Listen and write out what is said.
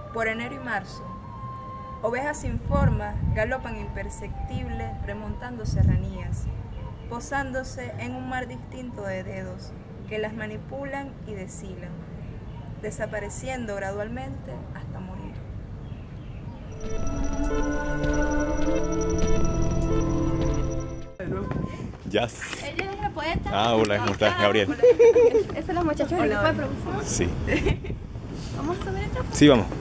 Por enero y marzo, ovejas sin forma galopan imperceptibles remontando serranías, posándose en un mar distinto de dedos que las manipulan y deshilan, desapareciendo gradualmente hasta morir. Jazz. Ella es la poeta. Ah, hola, ¿cómo estás, Gabriel? Esa es la muchacha del equipo de producción. Sí. ¿Vamos a subir esta? Sí, vamos.